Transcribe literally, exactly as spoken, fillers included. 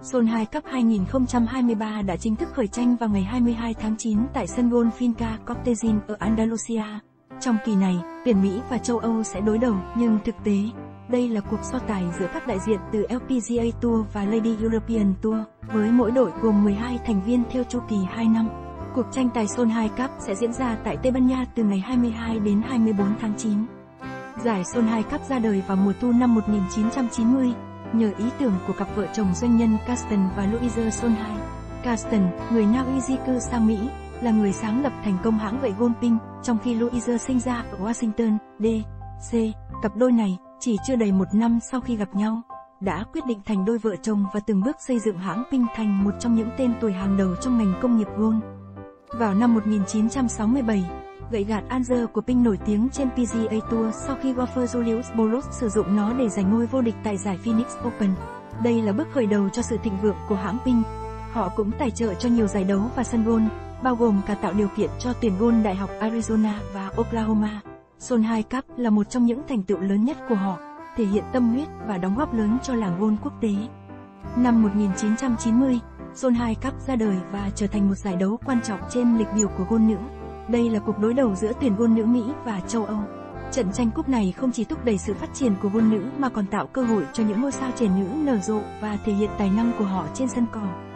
Solheim Cup hai nghìn không trăm hai mươi ba đã chính thức khởi tranh vào ngày hai mươi hai tháng chín tại sân golf Finca Cortesín ở Andalusia. Trong kỳ này, tuyển Mỹ và châu Âu sẽ đối đầu, nhưng thực tế, đây là cuộc so tài giữa các đại diện từ L P G A Tour và Lady European Tour, với mỗi đội gồm mười hai thành viên theo chu kỳ hai năm. Cuộc tranh tài Solheim Cup sẽ diễn ra tại Tây Ban Nha từ ngày hai mươi hai đến hai mươi bốn tháng chín. Giải Solheim Cup ra đời vào mùa thu năm một nghìn chín trăm chín mươi, nhờ ý tưởng của cặp vợ chồng doanh nhân Carsten và Louise Solheim. Carsten, người Na Uy di cư sang Mỹ, là người sáng lập thành công hãng gậy golf Ping, trong khi Louise sinh ra ở Washington, D C Cặp đôi này, chỉ chưa đầy một năm sau khi gặp nhau, đã quyết định thành đôi vợ chồng và từng bước xây dựng hãng Ping thành một trong những tên tuổi hàng đầu trong ngành công nghiệp golf. Vào năm một nghìn chín trăm sáu mươi bảy, gậy gạt Anser của Ping nổi tiếng trên P G A Tour sau khi golfer Julius Boros sử dụng nó để giành ngôi vô địch tại giải Phoenix Open. Đây là bước khởi đầu cho sự thịnh vượng của hãng Ping. Họ cũng tài trợ cho nhiều giải đấu và sân golf, bao gồm cả tạo điều kiện cho tuyển golf Đại học Arizona và Oklahoma. Solheim Cup là một trong những thành tựu lớn nhất của họ, thể hiện tâm huyết và đóng góp lớn cho làng golf quốc tế. Năm một nghìn chín trăm chín mươi, Solheim Cup ra đời và trở thành một giải đấu quan trọng trên lịch biểu của golf nữ. Đây là cuộc đối đầu giữa tuyển golf nữ Mỹ và châu Âu. Trận tranh cúp này không chỉ thúc đẩy sự phát triển của golf nữ mà còn tạo cơ hội cho những ngôi sao trẻ nữ nở rộ và thể hiện tài năng của họ trên sân cỏ.